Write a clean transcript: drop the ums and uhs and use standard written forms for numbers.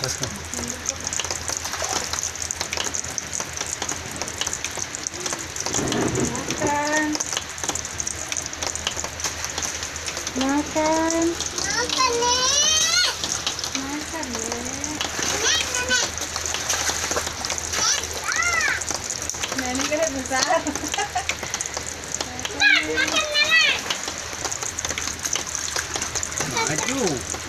Makan. Makan. Makan nih. Makan nih. Nenek kan besar. Makan, Maju.